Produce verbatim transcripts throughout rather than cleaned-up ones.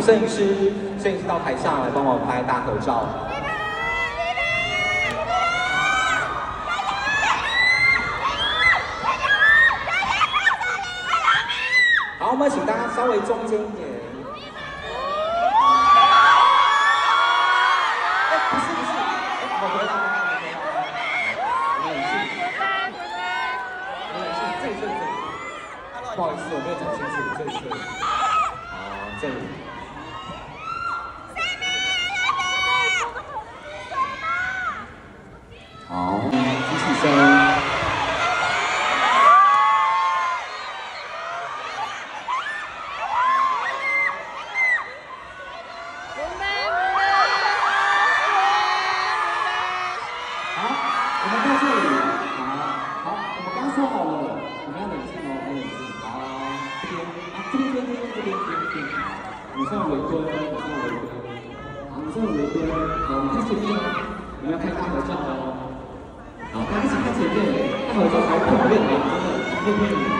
摄影师，摄影师到台上来帮我拍大合照。好，我们请大家稍微中间一点。哎，不是不是，我回来，我回来，我冷静，我冷静，这里这里这里。不好意思，我没有讲清楚，这里这里。好，这里。好，举起身。 你算围蹲，你算围蹲，好，你算围蹲，好，我们看前面，我们要拍大合照哦。好，大家一起看前面，大合照好漂亮哦，真的，不骗你。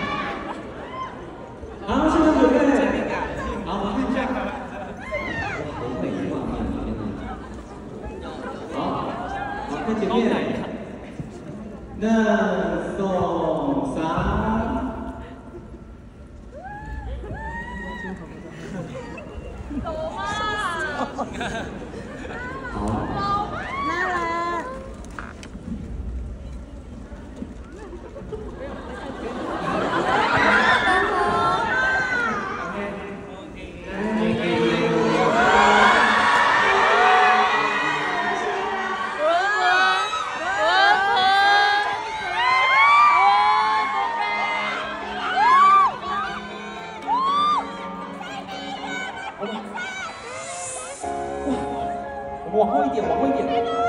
好，现在准备，好，我们看一下，好美的画面，天哪！好，好，看前面，那送上。 好， 来来。 往后一点，往后一点。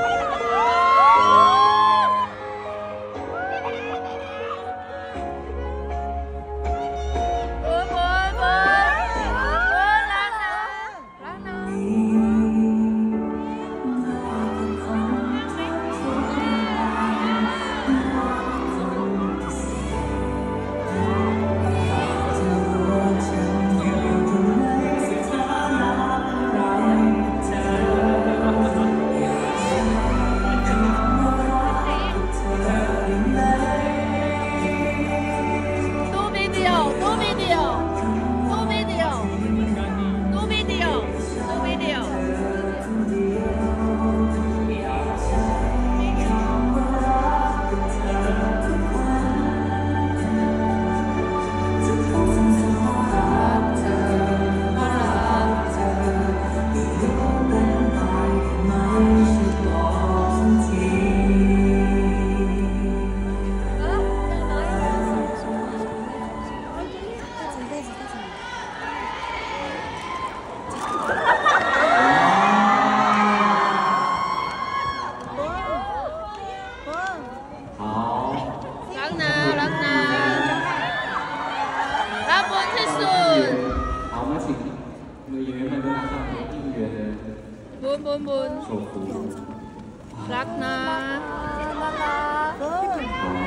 手扶， รักนะรักนะเออ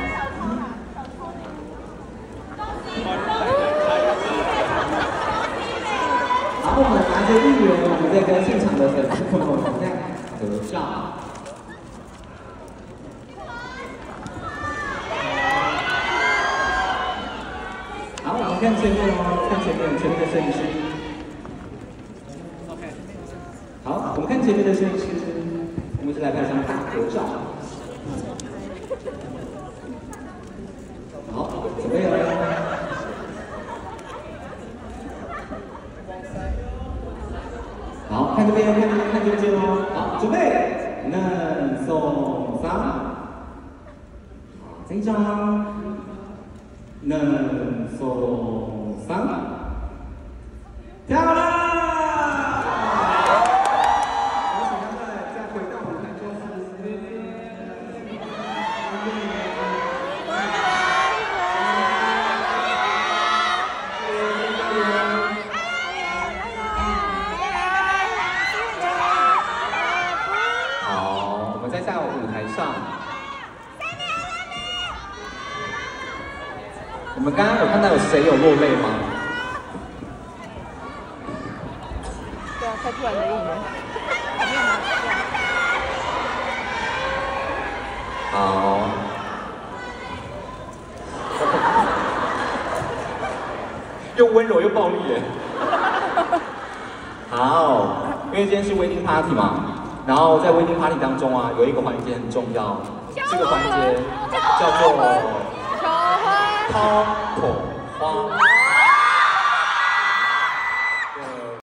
好，我们拿着应援，我们再跟现场的粉丝朋友们再合照。好，我们看前面哦，看前面，前面的摄影师。好，我们看前面的摄影师，我们是来拍张大合照。好，准备了。好，看这边，看这边，看中间哦。好，准备，那送三。好，这一张，那送三，漂亮。 我们刚刚有看到有谁有落泪吗？ 啊，太突然的一言。没有吗？ 好。又温柔又暴力耶。好，因为今天是 wedding party 嘛，然后在 wedding party 当中啊，有一个环节很重要，这个环节叫做求婚。 掏捧花。